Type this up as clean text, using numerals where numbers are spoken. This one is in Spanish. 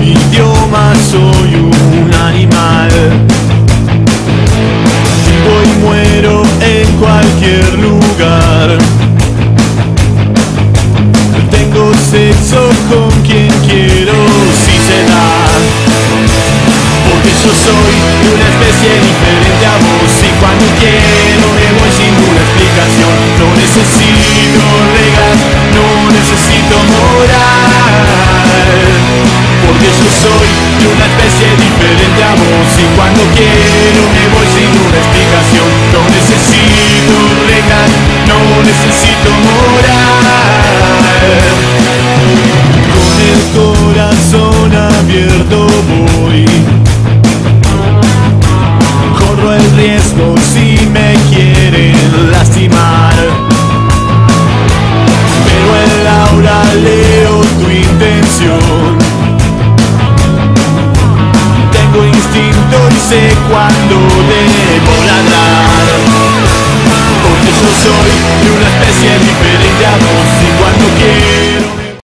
idioma, soy un animal. Vivo y muero en cualquier lugar. Tengo sexo con quien quiero, si se da. Porque yo soy de una especie diferente a vos, y cuando quiero me voy sin una explicación. No necesito reglas, no necesito moral. Porque yo soy de una especie diferente a vos, y cuando quiero me voy sin una explicación. No necesito reglas, no necesito moral. Con el corazón abierto voy, corro el riesgo si me quieren lastimar, pero en la hora leo tu intención. Tengo instinto y sé cuándo debo volar.